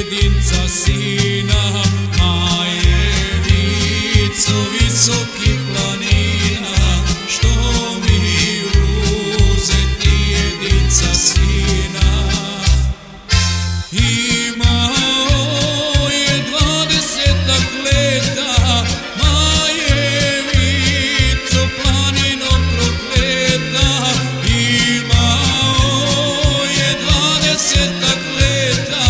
jedinca sina, Majevico visokih planina, što mi uzeti jedinca sina. Imao je 20-ak leta, Majevico planino prokleta. Imao je 20-ak leta,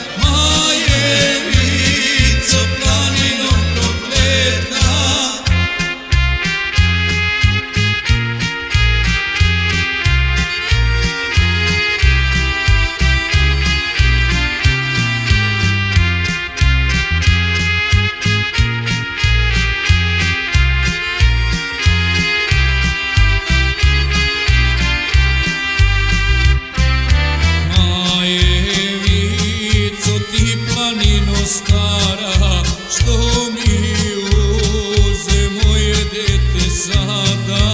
Majevico planino prokleta. Planino stara, što mi uze moje dete sada.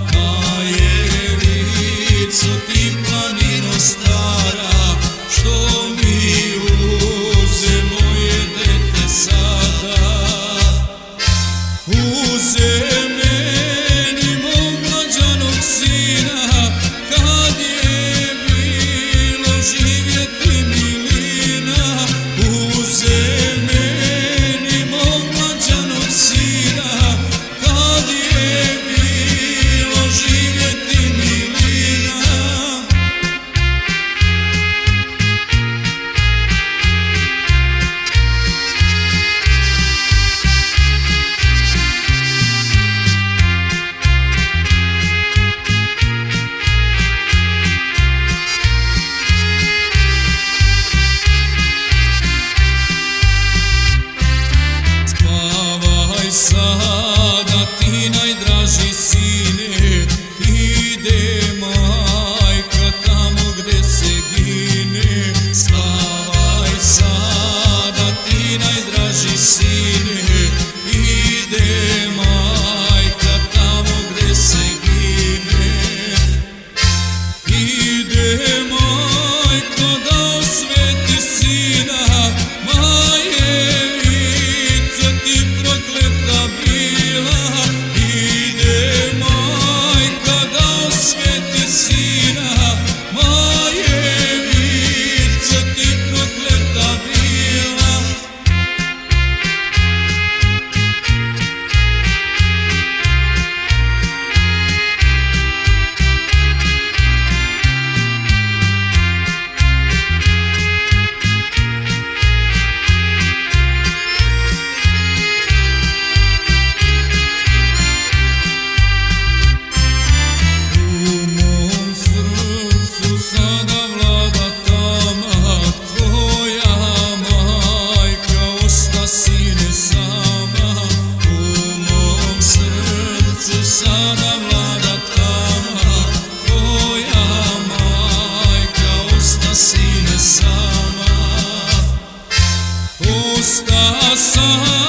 Majevico, ti planino stara, što mi uze moje dete sada. Uze meni mog mlađanog sina, kad je bilo živjeti milina. Uze meni mog mlađanog sina, kad je bilo živjeti milina. Sada ti najdraži sine, ide majka tamo gde se gine. Spavaj sada ti najdraži sine, ide majka tamo gde se gine. Ide majka da osveti sina, Majevico ti prokleta bila. Ide majka da osveti sina, Majevico ti prokleta bila. Sada vlada tama, tvoja majka osta sine sama. U mom srcu sada vlada tama, tvoja majka osta sine sama. Osta sama.